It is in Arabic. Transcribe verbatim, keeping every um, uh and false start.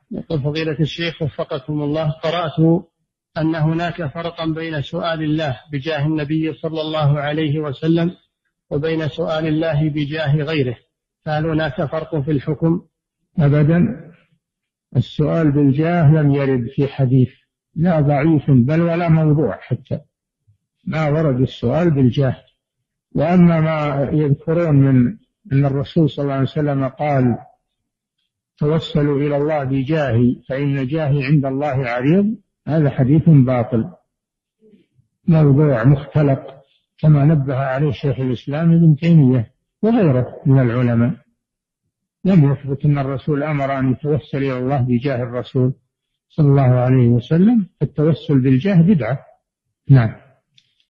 يقول فضيلة الشيخ وفقكم الله، قرأت أن هناك فرقا بين سؤال الله بجاه النبي صلى الله عليه وسلم وبين سؤال الله بجاه غيره، فهل هناك فرق في الحكم؟ أبدا، السؤال بالجاه لم يرد في حديث، لا ضعيف بل ولا موضوع، حتى ما ورد السؤال بالجاه. وأما ما يذكرون من أن الرسول صلى الله عليه وسلم قال توسلوا إلى الله بجاهي فإن جاهي عند الله عريض، هذا حديث باطل موضوع مختلق، كما نبه عليه شيخ الإسلام ابن تيمية وغيره من العلماء. لم يثبت أن الرسول أمر أن يتوسل إلى الله بجاه الرسول صلى الله عليه وسلم، التوسل بالجاه بدعة. نعم.